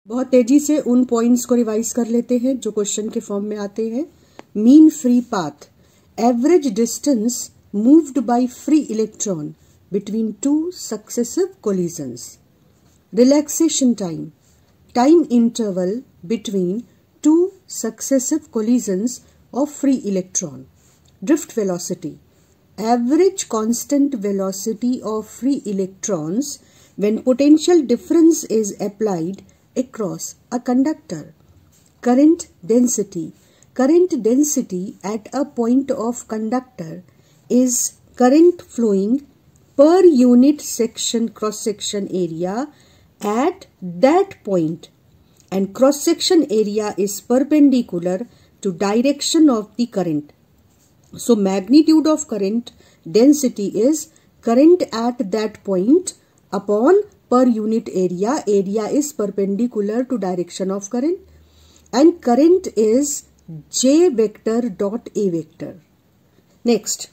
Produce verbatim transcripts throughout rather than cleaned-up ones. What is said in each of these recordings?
बहुत तेजी से उन पॉइंट्स को रिवाइज कर लेते हैं जो क्वेश्चन के फॉर्म में आते हैं। Mean free path, average distance moved by free electron between two successive collisions. Relaxation time, time interval between two successive collisions of free electron. Drift velocity, average constant velocity of free electrons when potential difference is applied across a conductor. Current density, current density at a point of conductor is current flowing per unit section cross section area at that point, and cross section area is perpendicular to direction of the current. So magnitude of current density is current at that point upon per unit area. Area is perpendicular to direction of current, and current is J vector dot A vector. Next,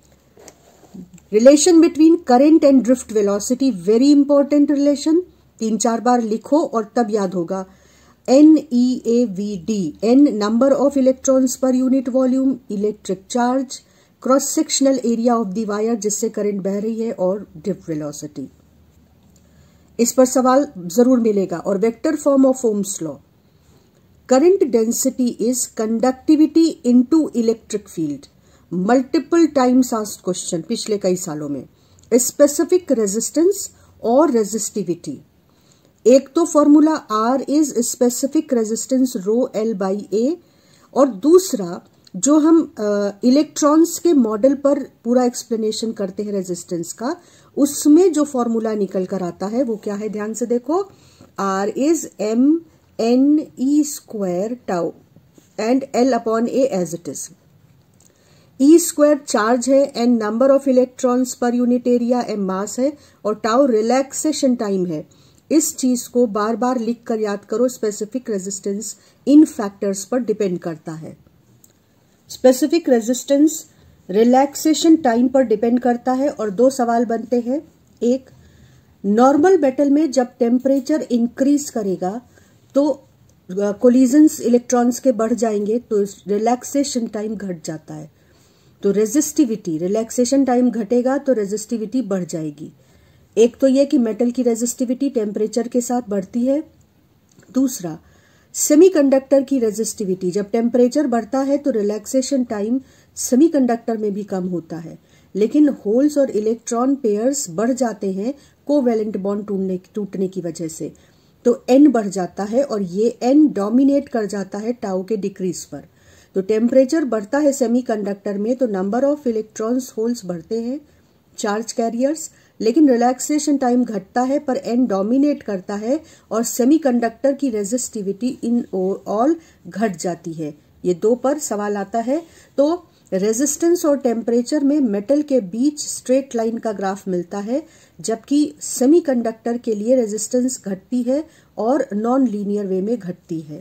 relation between current and drift velocity, very important relation. तीन चार बार लिखो और तब याद होगा। N E A V D, N number of electrons per unit volume, electric charge, cross sectional area of the wire जिससे current बह रही है, और drift velocity। इस पर सवाल जरूर मिलेगा। और vector form of Ohm's law, current density is conductivity into electric field. Multiple times asked question पिछले कई सालों में। स्पेसिफिक रेजिस्टेंस और रेजिस्टिविटी, एक तो formula R is specific resistance rho L by A, और दूसरा जो हम इलेक्ट्रॉन्स के मॉडल पर पूरा एक्सप्लेनेशन करते हैं रेजिस्टेंस का, उसमें जो फॉर्मूला निकल कर आता है वो क्या है, ध्यान से देखो। R is M N E square tau and L upon A as it is. E square charge है, एन नंबर ऑफ इलेक्ट्रॉन्स पर यूनिट एरिया, एम मास है, और टाउ रिलैक्सेशन टाइम है। इस चीज को बार बार लिख कर याद करो। स्पेसिफिक रेजिस्टेंस इन फैक्टर्स पर डिपेंड करता है। स्पेसिफिक रेजिस्टेंस रिलैक्सेशन टाइम पर डिपेंड करता है। और दो सवाल बनते हैं। एक, नॉर्मल मेटल में जब टेम्परेचर इंक्रीज करेगा तो कोलिजन्स इलेक्ट्रॉन्स के बढ़ जाएंगे, तो रिलैक्सेशन टाइम घट जाता है। तो रेजिस्टिविटी, रिलैक्सेशन टाइम घटेगा तो रेजिस्टिविटी बढ़ जाएगी। एक तो यह कि मेटल की रेजिस्टिविटी टेम्परेचर के साथ बढ़ती है। दूसरा, सेमीकंडक्टर की रेजिस्टिविटी, जब टेम्परेचर बढ़ता है तो रिलैक्सेशन टाइम सेमीकंडक्टर में भी कम होता है, लेकिन होल्स और इलेक्ट्रॉन पेयर्स बढ़ जाते हैं कोवैलेंट बॉन्ड टूटने टूटने की वजह से, तो एन बढ़ जाता है, और ये एन डोमिनेट कर जाता है टाउ के डिक्रीज पर। तो टेम्परेचर बढ़ता है सेमीकंडक्टर में तो नंबर ऑफ इलेक्ट्रॉन्स होल्स बढ़ते हैं, चार्ज कैरियर्स, लेकिन रिलैक्सेशन टाइम घटता है पर एन डोमिनेट करता है और सेमीकंडक्टर की रेजिस्टिविटी इन ऑल घट जाती है। ये दो पर सवाल आता है। तो रेजिस्टेंस और टेम्परेचर में मेटल के बीच स्ट्रेट लाइन का ग्राफ मिलता है, जबकि सेमीकंडक्टर के लिए रेजिस्टेंस घटती है और नॉन लीनियर वे में घटती है।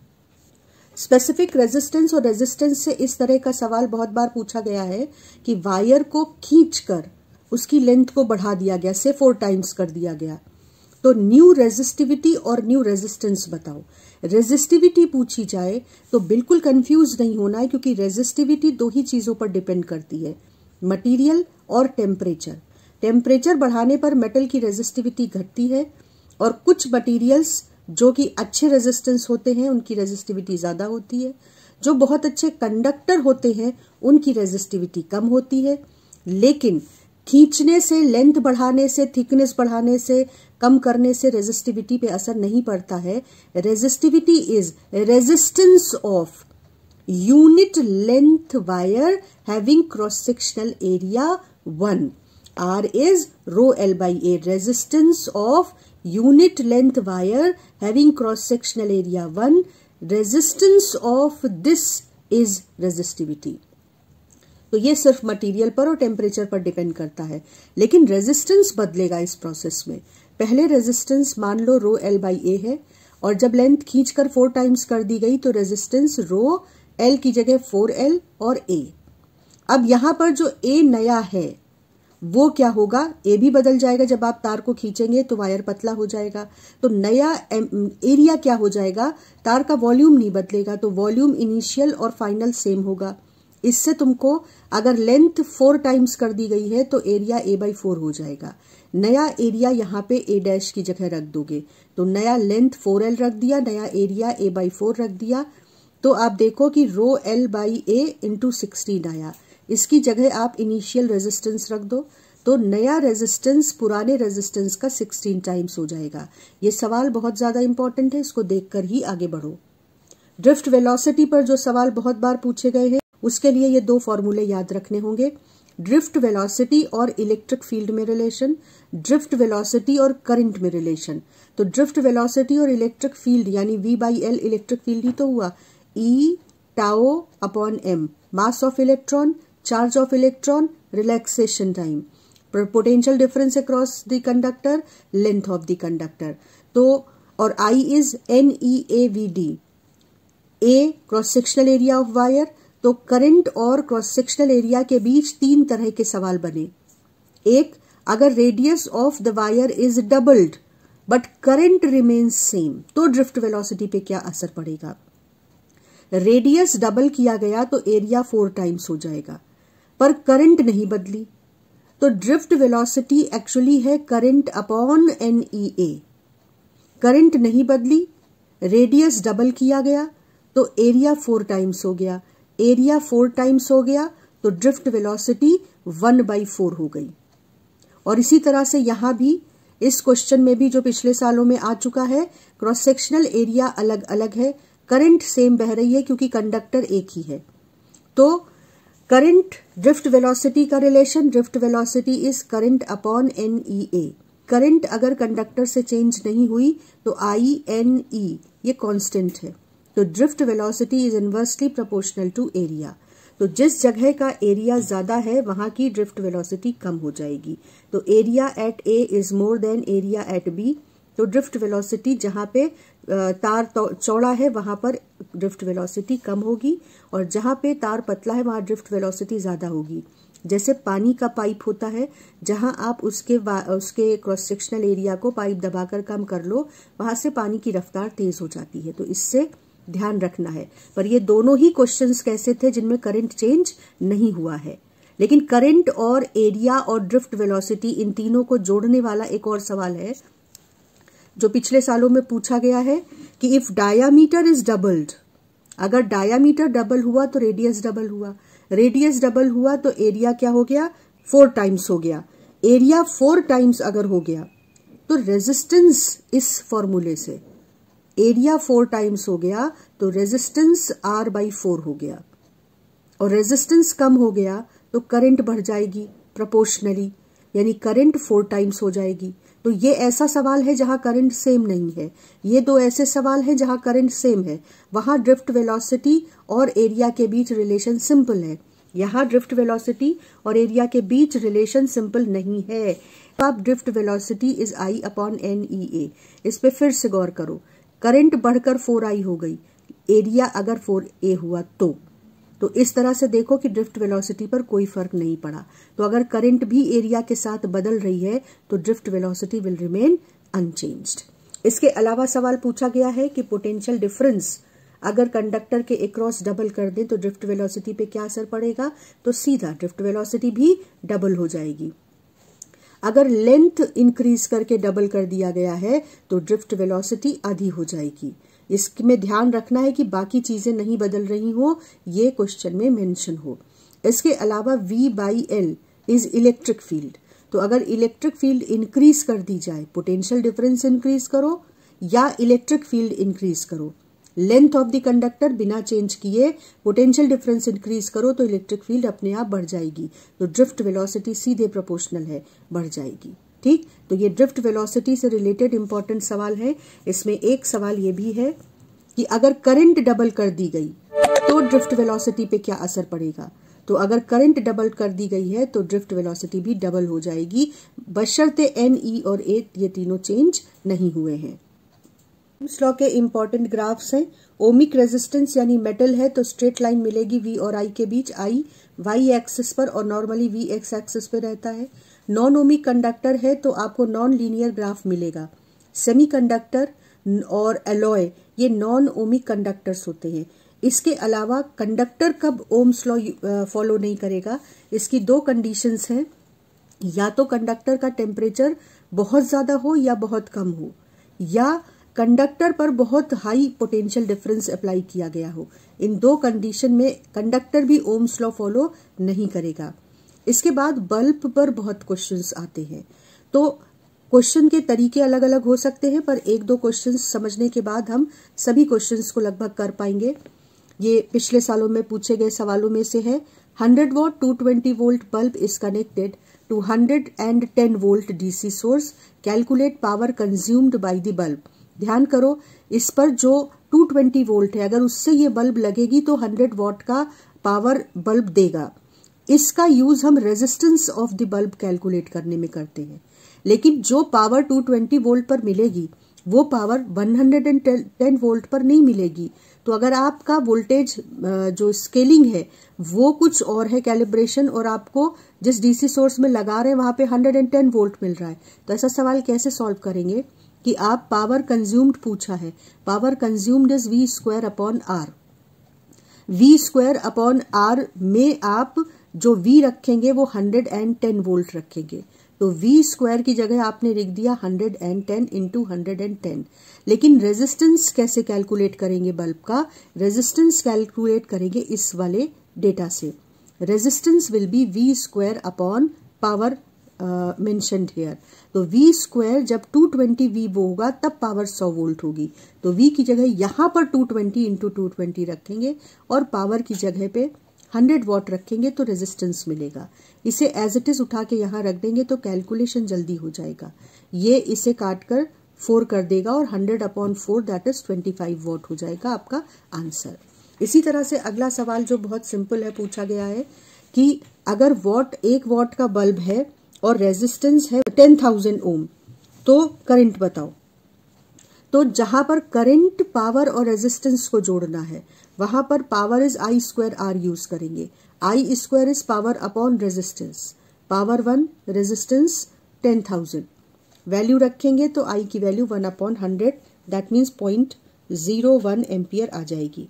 स्पेसिफिक रेजिस्टेंस और रेजिस्टेंस से इस तरह का सवाल बहुत बार पूछा गया है कि वायर को खींचकर उसकी लेंथ को बढ़ा दिया गया, से फोर टाइम्स कर दिया गया, तो न्यू रेजिस्टिविटी और न्यू रेजिस्टेंस बताओ। रेजिस्टिविटी पूछी जाए तो बिल्कुल कंफ्यूज नहीं होना है, क्योंकि रेजिस्टिविटी दो ही चीजों पर डिपेंड करती है, मटेरियल और टेम्परेचर। टेम्परेचर बढ़ाने पर मेटल की रेजिस्टिविटी घटती है, और कुछ मटेरियल्स जो कि अच्छे रेजिस्टेंस होते हैं उनकी रेजिस्टिविटी ज्यादा होती है, जो बहुत अच्छे कंडक्टर होते हैं उनकी रेजिस्टिविटी कम होती है। लेकिन खींचने से, लेंथ बढ़ाने से, थिकनेस बढ़ाने से, कम करने से रेजिस्टिविटी पे असर नहीं पड़ता है। Resistivity is resistance of unit length wire having cross sectional area one. R is rho L by A, resistance of unit length wire having cross sectional area one. Resistance of this is resistivity. तो ये सिर्फ material पर और temperature पर depend करता है, लेकिन resistance बदलेगा इस प्रोसेस में। पहले रेजिस्टेंस मान लो रो एल बाई ए है, और जब लेंथ खींचकर फोर टाइम्स कर दी गई तो रेजिस्टेंस रो एल की जगह फोर एल और ए। अब यहां पर जो ए नया है वो क्या होगा, ए भी बदल जाएगा। जब आप तार को खींचेंगे तो वायर पतला हो जाएगा। तो नया एरिया क्या हो जाएगा, तार का वॉल्यूम नहीं बदलेगा, तो वॉल्यूम इनिशियल और फाइनल सेम होगा। इससे तुमको अगर लेंथ फोर टाइम्स कर दी गई है तो एरिया ए बाई फोर हो जाएगा। नया एरिया यहाँ पे ए डैश की जगह रख दोगे, तो नया लेंथ फोर एल रख दिया, नया एरिया ए बाई फोर रख दिया। तो आप देखो कि rho L by A into sixteen आया। इसकी जगह आप इनिशियल रेजिस्टेंस रख दो, तो नया रेजिस्टेंस पुराने रेजिस्टेंस का सिक्सटीन टाइम्स हो जाएगा। ये सवाल बहुत ज्यादा इंपॉर्टेंट है, इसको देखकर ही आगे बढ़ो। ड्रिफ्ट वेलोसिटी पर जो सवाल बहुत बार पूछे गए हैं, उसके लिए ये दो फॉर्मूले याद रखने होंगे। ड्रिफ्ट वेलोसिटी और इलेक्ट्रिक फील्ड में रिलेशन, ड्रिफ्ट वेलोसिटी और करंट में रिलेशन। तो ड्रिफ्ट वेलोसिटी और इलेक्ट्रिक फील्ड यानी V by L electric field ही तो हुआ। E tau upon M, mass of electron, charge of electron, relaxation time, potential difference across the conductor, length of the conductor. तो और I is N E A V D. A cross sectional area of wire. तो current और cross sectional area के बीच तीन तरह के सवाल बने। एक, अगर radius of the wire is doubled but current remains same, तो ड्रिफ्ट वेलोसिटी पे क्या असर पड़ेगा। रेडियस डबल किया गया तो एरिया फोर टाइम्स हो जाएगा, पर करंट नहीं बदली, तो ड्रिफ्ट वेलोसिटी एक्चुअली है current upon N E A. Current नहीं बदली, रेडियस डबल किया गया तो एरिया फोर टाइम्स हो गया। एरिया फोर टाइम्स हो गया तो drift velocity one by four हो गई। और इसी तरह से यहां भी इस क्वेश्चन में भी जो पिछले सालों में आ चुका है, क्रॉस सेक्शनल एरिया अलग अलग है, करंट सेम बह रही है क्योंकि कंडक्टर एक ही है। तो करंट ड्रिफ्ट वेलोसिटी का relation, drift velocity is current upon N E A. Current अगर कंडक्टर से चेंज नहीं हुई तो आई एन ई ये कांस्टेंट है। तो drift velocity is inversely proportional to area. तो जिस जगह का एरिया ज्यादा है वहां की ड्रिफ्ट वेलोसिटी कम हो जाएगी। तो area at A is more than area at B. तो ड्रिफ्ट वेलोसिटी जहां पे तार चौड़ा है वहां पर ड्रिफ्ट वेलोसिटी कम होगी, और जहां पे तार पतला है वहां ड्रिफ्ट वेलोसिटी ज्यादा होगी। जैसे पानी का पाइप होता है, जहां आप उसके उसके क्रॉस सेक्शनल एरिया को पाइप दबाकर कम कर लो, वहां से पानी की रफ्तार तेज हो जाती है। तो इससे ध्यान रखना है। पर ये दोनों ही क्वेश्चंस कैसे थे जिनमें करंट चेंज नहीं हुआ है। लेकिन करंट और एरिया और ड्रिफ्ट वेलोसिटी इन तीनों को जोड़ने वाला एक और सवाल है जो पिछले सालों में पूछा गया है कि इफ डायामीटर इज डबल्ड, अगर डायामीटर डबल हुआ तो रेडियस डबल हुआ, रेडियस डबल हुआ तो एरिया क्या हो गया, फोर टाइम्स हो गया। एरिया फोर टाइम्स अगर हो गया तो रेजिस्टेंस, इस फॉर्मूले से एरिया फोर टाइम्स हो गया तो रेजिस्टेंस आर बाई फोर हो गया, और रेजिस्टेंस कम हो गया तो करंट बढ़ जाएगी प्रोपोर्शनली, यानी करंट फोर टाइम्स हो जाएगी। तो ये ऐसा सवाल है जहां करंट सेम नहीं है। ये दो ऐसे सवाल हैं जहां करंट सेम है, वहां ड्रिफ्ट वेलोसिटी और एरिया के बीच रिलेशन सिंपल है। यहां ड्रिफ्ट वेलोसिटी और एरिया के बीच रिलेशन सिंपल नहीं है। अब drift velocity is I upon N E A. इस पे फिर से गौर करो, करंट बढ़कर फोर आई हो गई, एरिया अगर फोर ए हुआ तो तो इस तरह से देखो कि ड्रिफ्ट वेलोसिटी पर कोई फर्क नहीं पड़ा। तो अगर करंट भी एरिया के साथ बदल रही है तो drift velocity will remain unchanged. इसके अलावा सवाल पूछा गया है कि पोटेंशियल डिफरेंस अगर कंडक्टर के अक्रॉस डबल कर दें तो ड्रिफ्ट वेलोसिटी पे क्या असर पड़ेगा। तो सीधा ड्रिफ्ट वेलोसिटी भी डबल हो जाएगी। अगर लेंथ इंक्रीज करके डबल कर दिया गया है तो ड्रिफ्ट वेलोसिटी आधी हो जाएगी। इसमें ध्यान रखना है कि बाकी चीजें नहीं बदल रही हो, ये क्वेश्चन में मेंशन हो। इसके अलावा V by L is electric field. तो अगर इलेक्ट्रिक फील्ड इंक्रीज कर दी जाए, पोटेंशियल डिफरेंस इंक्रीज करो या इलेक्ट्रिक फील्ड इंक्रीज करो, लेंथ ऑफ द कंडक्टर बिना चेंज किए पोटेंशियल डिफरेंस इंक्रीज करो तो इलेक्ट्रिक फील्ड अपने आप बढ़ जाएगी। तो ड्रिफ्ट वेलोसिटी सीधे प्रोपोर्शनल है, बढ़ जाएगी। ठीक, तो ये ड्रिफ्ट वेलोसिटी से रिलेटेड इंपॉर्टेंट सवाल है। इसमें एक सवाल ये भी है कि अगर करंट डबल कर दी गई तो ड्रिफ्ट वेलोसिटी पे क्या असर पड़ेगा। तो अगर करंट डबल कर दी गई है तो ड्रिफ्ट वेलोसिटी भी डबल हो जाएगी, बशर्ते एन, ई और ए ये तीनों चेंज नहीं हुए हैं। ओम्स लॉ के इंपॉर्टेंट ग्राफ्स हैं। ओमिक रेजिस्टेंस यानी मेटल है तो स्ट्रेट लाइन मिलेगी वी और आई के बीच, आई वाई एक्सिस पर और नॉर्मली वी एक्स एक्सिस पे रहता है। नॉन ओमिक कंडक्टर है तो आपको नॉन लीनियर ग्राफ मिलेगा। सेमीकंडक्टर और एलॉय ये नॉन ओमिक कंडक्टर्स होते हैं। इसके अलावा कंडक्टर कब ओम्स लॉ फॉलो नहीं करेगा, इसकी दो कंडीशंस हैं, या तो कंडक्टर का टेम्परेचर बहुत ज्यादा हो या बहुत कम हो, या कंडक्टर पर बहुत हाई पोटेंशियल डिफरेंस अप्लाई किया गया हो। इन दो कंडीशन में कंडक्टर भी ओम्स लॉ फॉलो नहीं करेगा। इसके बाद बल्ब पर बहुत क्वेश्चंस आते हैं, तो क्वेश्चन के तरीके अलग अलग हो सकते हैं, पर एक दो क्वेश्चंस समझने के बाद हम सभी क्वेश्चंस को लगभग कर पाएंगे। ये पिछले सालों में पूछे गए सवालों में से है। Hundred watt two twenty volt bulb is connected to hundred and ten volt DC source, calculate power consumed by the bulb. ध्यान करो, इस पर जो टू ट्वेंटी वोल्ट है, अगर उससे ये बल्ब लगेगी तो हंड्रेड वॉट का पावर बल्ब देगा। इसका यूज हम resistance of the bulb calculate करने में करते हैं। लेकिन जो पावर टू ट्वेंटी वोल्ट पर मिलेगी वो power one hundred ten volt पर नहीं मिलेगी। तो अगर आपका वोल्टेज जो स्केलिंग है वो कुछ और है, कैलिब्रेशन, और आपको जिस डीसी सोर्स में लगा रहे हैं वहां पे वन हंड्रेड टेन वोल्ट मिल रहा है, तो ऐसा सवाल कैसे सॉल्व करेंगे कि आप पावर कंज्यूम्ड पूछा है, power consumed is V square upon R. V square upon R में आप जो वी रखेंगे वो हंड्रेड टेन वोल्ट रखेंगे, तो वी स्क्वायर की जगह आपने लिख दिया hundred ten into hundred ten. लेकिन रेजिस्टेंस कैसे कैलकुलेट करेंगे बल्ब का? रेजिस्टेंस कैलकुलेट करेंगे इस वाले डेटा से। Resistance will be V square upon power mentioned here. तो वी स्क्वायर जब टू ट्वेंटी वी होगा तब पावर सौ वोल्ट होगी, तो वी की जगह यहां पर two twenty into two twenty रखेंगे और पावर की जगह पे हंड्रेड वॉट रखेंगे तो रेजिस्टेंस मिलेगा। इसे एज इट इज उठा के यहां रख देंगे तो कैलकुलेशन जल्दी हो जाएगा। ये इसे काट कर फोर कर देगा और hundred upon four that is twenty five watt हो जाएगा आपका आंसर। इसी तरह से अगला सवाल जो बहुत सिंपल है पूछा गया है कि अगर वॉट एक वॉट का बल्ब है और रेजिस्टेंस है टेन थाउजेंड ओम, तो करंट बताओ। तो जहां पर करंट, पावर और रेजिस्टेंस को जोड़ना है वहां पर power is I square R use करेंगे। I square is power upon resistance, power one, resistance ten thousand, value रखेंगे तो आई की value one upon hundred, that means point zero one ampere आ जाएगी।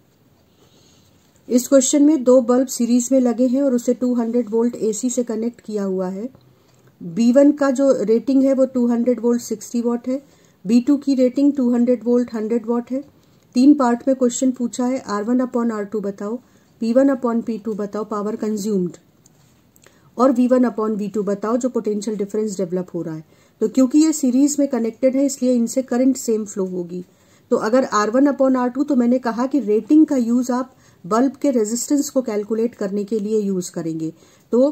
इस क्वेश्चन में दो बल्ब सीरीज में लगे हैं और उसे टू हंड्रेड वोल्ट एसी से कनेक्ट किया हुआ है। बी वन का जो रेटिंग है वो two hundred volt sixty watt है, बी टू की rating two hundred volt hundred watt है। तीन पार्ट में क्वेश्चन पूछा है, R one upon R two बताओ, P one upon P two बताओ पावर कंज्यूम्ड, और V one upon V two बताओ जो पोटेंशियल डिफरेंस डेवलप हो रहा है। तो क्योंकि ये सीरीज में कनेक्टेड है इसलिए इनसे करंट सेम फ्लो होगी। तो अगर R one upon R two, तो मैंने कहा कि रेटिंग का यूज आप बल्ब के रेजिस्टेंस को कैलकुलेट करने के लिए यूज करेंगे। तो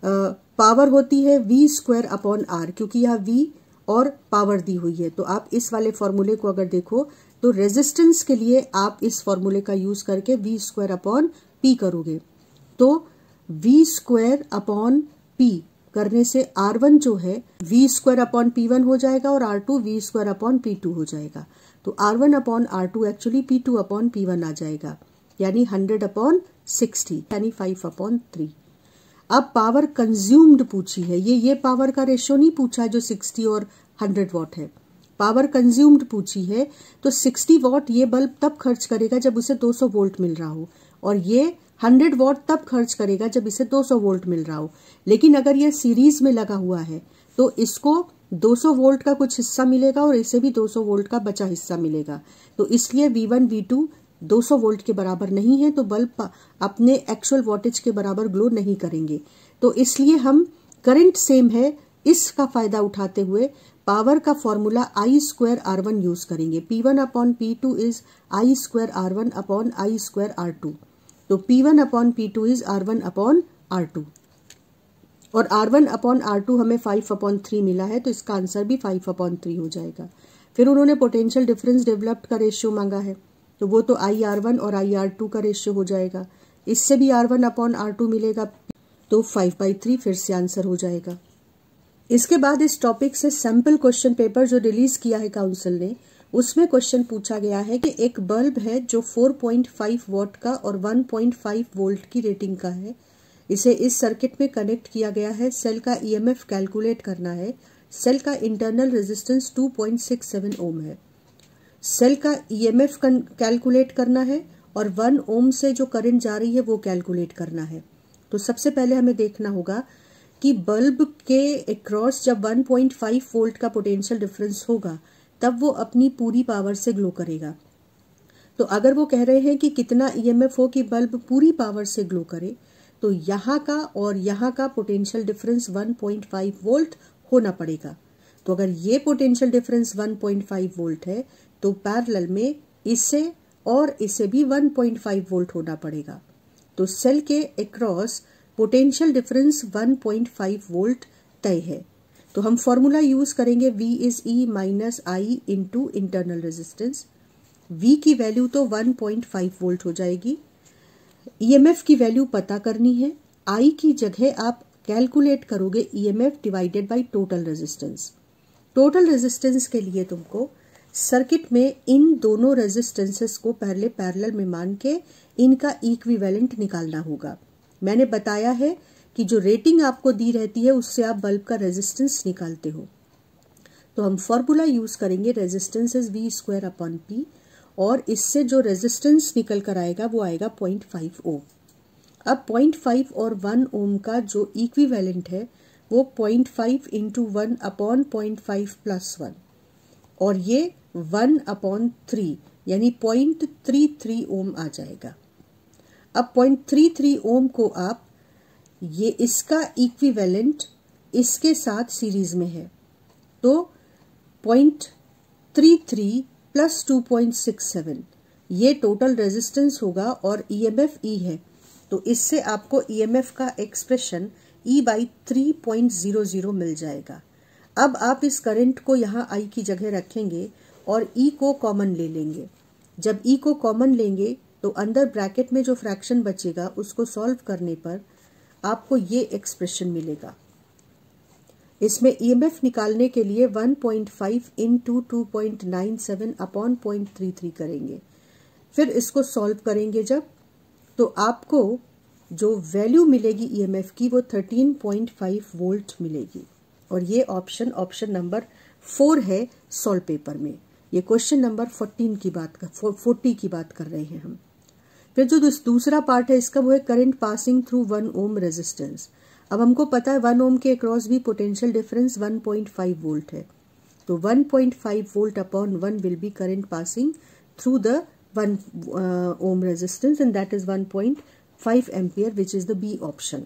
पावर होती है वी स्क्वायर अपॉन आर, क्योंकि यह वी और पावर दी हुई है। तो आप इस वाले फॉर्मूले को अगर देखो तो रेजिस्टेंस के लिए आप इस फॉर्मूले का यूज करके वी स्क्वायर अपॉन पी करोगे। तो वी स्क्वायर अपॉन पी करने से आर वन जो है V square upon P one हो जाएगा और R two V square upon P two हो जाएगा। तो R one upon R two actually P two upon P one आ जाएगा, यानी हंड्रेड अपॉन सिक्सटी, यानी फाइव अपॉन थ्री। अब पावर कंज्यूम्ड पूछी है, ये ये पावर का रेशियो नहीं पूछा है जो सिक्सटी और हंड्रेड वॉट है, पावर कंज्यूम्ड पूछी है। तो सिक्सटी वॉट ये बल्ब तब खर्च करेगा जब उसे दो सौ वोल्ट मिल रहा हो, और ये हंड्रेड वॉट तब खर्च करेगा जब इसे दो सौ वोल्ट मिल रहा हो। लेकिन अगर ये सीरीज में लगा हुआ है तो इसको दो सौ वोल्ट का कुछ हिस्सा मिलेगा और इसे भी दो सौ वोल्ट का बचा हिस्सा मिलेगा। तो इसलिए वी वन वी टू दो सौ वोल्ट के बराबर नहीं है, तो बल्ब अपने एक्चुअल वोल्टेज के बराबर ग्लो नहीं करेंगे। तो इसलिए हम करंट सेम है इसका फायदा उठाते हुए पावर का formula I square R one use करेंगे। P one upon P two is I square R one upon I square R two. तो P one upon P two is R one upon R two, और R one upon R two हमें five upon three मिला है, तो इसका answer भी five upon three हो जाएगा। फिर उन्होंने पोटेंशियल डिफरेंस डेवलप्ड का रेशियो मांगा है, तो वो तो आई आर वन और आई आर टू का रेशियो हो जाएगा। इससे भी R one upon R two मिलेगा, तो फाइव बाई थ्री फिर से आंसर हो जाएगा। इसके बाद इस टॉपिक से सैंपल क्वेश्चन पेपर जो रिलीज किया है काउंसिल ने उसमें क्वेश्चन पूछा गया है कि एक बल्ब है जो चार पॉइंट पाँच वॉट का और एक पॉइंट पाँच वोल्ट की रेटिंग का है। इसे इस सर्किट में कनेक्ट किया गया है। सेल का ईएमएफ कैलकुलेट करना है। सेल का इंटरनल रेजिस्टेंस दो पॉइंट छह सात ओम है। सेल का ईएमएफ कैलकुलेट करना है और वन ओम से जो करंट जा रही है वो कैलकुलेट करना है। तो सबसे पहले हमें देखना होगा कि बल्ब के अक्रॉस जब एक पॉइंट पाँच वोल्ट का पोटेंशियल डिफरेंस होगा तब वो अपनी पूरी पावर से ग्लो करेगा। तो अगर वो कह रहे हैं कि कितना ईएमएफ हो कि बल्ब पूरी पावर से ग्लो करे, तो यहाँ का और यहाँ का पोटेंशियल डिफरेंस एक पॉइंट पाँच वोल्ट होना पड़ेगा। तो अगर ये पोटेंशियल डिफरेंस एक पॉइंट पाँच वोल्ट है तो पैरेलल में इसे और इसे भी एक पॉइंट पाँच वोल्ट होना पड़ेगा। तो सेल के अक्रॉस पोटेंशियल डिफरेंस एक पॉइंट पाँच वोल्ट तय है। तो हम फॉर्मूला यूज करेंगे V is E minus I into internal resistance. V की वैल्यू तो एक पॉइंट पाँच वोल्ट हो जाएगी। ईएमएफ की वैल्यू पता करनी है। I की जगह आप कैलकुलेट करोगे EMF divided by total resistance. Total resistance के लिए तुमको सर्किट में इन दोनों रेजिस्टेंसेस को पहले पैरेलल में मान के इनका इक्विवेलेंट निकालना होगा। मैंने बताया है कि जो रेटिंग आपको दी रहती है उससे आप बल्ब का रेजिस्टेंस निकालते हो। तो हम फॉर्मूला यूज करेंगे resistance is V square upon P, और इससे जो रेजिस्टेंस निकल कर आएगा वो आएगा पॉइंट फाइव ओम। अब पॉइंट फाइव और वन ओम का जो इक्विवेलेंट है वो point five into one upon point five plus one, और ये वन अपॉन थ्री यानी पॉइंट थ्री थ्री ओम आ जाएगा। अब पॉइंट थ्री थ्री ओम को आप ये इसका इक्विवेलेंट इसके साथ सीरीज में है, तो point three three plus two point six seven ये टोटल रेजिस्टेंस होगा और ईएमएफ ई है। तो इससे आपको ईएमएफ का expression E by three point zero zero मिल जाएगा। अब आप इस करंट को यहाँ आई की जगह रखेंगे और ई को कॉमन ले लेंगे। जब ई को कॉमन लेंगे तो अंदर ब्रैकेट में जो फ्रैक्शन बचेगा उसको सॉल्व करने पर आपको ये एक्सप्रेशन मिलेगा। इसमें ईएमएफ निकालने के लिए one point five into two point nine seven upon point three three करेंगे। फिर इसको सॉल्व करेंगे जब, तो आपको जो वैल्यू मिलेगी ईएमएफ की वो थर्टीन पॉइंट फाइव वोल्ट मिलेगी। और ये ऑप्शन ऑप्शन नंबर फोर है सॉल्व पेपर में। ये क्वेश्चन नंबर फोर्टीन की बात कर फोर्टी की बात कर रहे हैं हम। फिर जो दूसरा पार्ट है इसका वो है current passing through one ohm resistance. अब हमको पता है वन ओम के अक्रॉस भी potential difference one point five volt है, तो one point five volt upon one will be current passing through the one ohm resistance and that is one point five ampere which is the B option.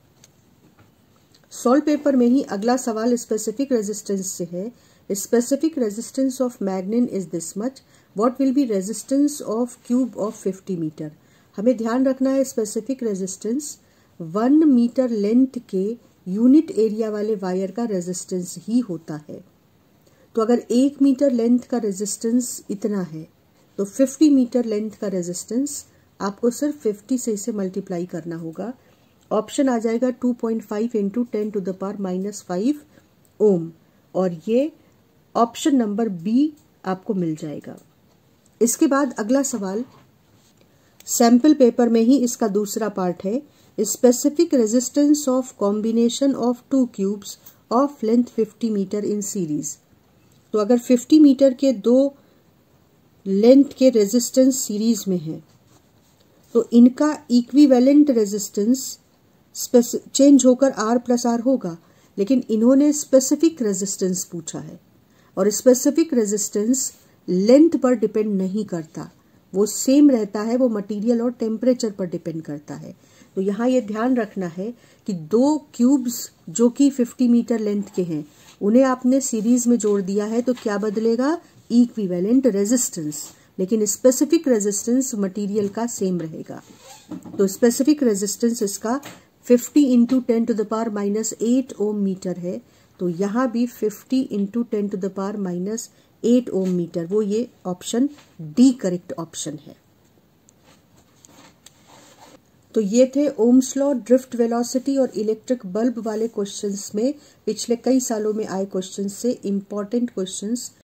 Solve paper में ही अगला सवाल specific resistance से है। Specific resistance of magnet is this much, what will be resistance of cube of fifty metre. हमें ध्यान रखना है specific resistance one metre length के यूनिट एरिया वाले वायर का रेजिस्टेंस ही होता है। तो अगर एक मीटर लेंथ का रेजिस्टेंस इतना है तो फिफ्टी मीटर लेंथ का रेजिस्टेंस आपको सिर्फ फिफ्टी से इसे मल्टीप्लाई करना होगा। ऑप्शन आ जाएगा two point five into ten to the power minus five ohm, और ये ऑप्शन नंबर बी आपको मिल जाएगा। इसके बाद अगला सवाल सैंपल पेपर में ही इसका दूसरा पार्ट है। Specific resistance of combination of two cubes of length fifty metre in series. तो अगर फिफ्टी मीटर के दो लेंथ के रेजिस्टेंस सीरीज में है तो इनका इक्विवेलेंट रेजिस्टेंस चेंज होकर आर प्लस आर होगा, लेकिन इन्होंने स्पेसिफिक रेजिस्टेंस पूछा है और स्पेसिफिक रेजिस्टेंस लेंथ पर डिपेंड नहीं करता, वो सेम रहता है, वो मटेरियल और टेम्परेचर पर डिपेंड करता है। तो यहाँ ये ध्यान रखना है कि दो क्यूब्स जो कि फिफ्टी मीटर लेंथ के हैं उन्हें आपने सीरीज में जोड़ दिया है तो क्या बदलेगा, इक्विवेलेंट रेजिस्टेंस, लेकिन स्पेसिफिक रेजिस्टेंस मटेरियल का सेम रहेगा। तो स्पेसिफिक रेजिस्टेंस इसका fifty into ten to the power minus eight ohm metre है, तो यहाँ भी fifty into ten to the power minus eight ohm metre, वो ये ऑप्शन डी करेक्ट ऑप्शन है। तो ये थे ओम्स लॉ, ड्रिफ्ट वेलोसिटी और इलेक्ट्रिक बल्ब वाले क्वेश्चंस में पिछले कई सालों में आए क्वेश्चंस से इम्पोर्टेंट क्वेश्चंस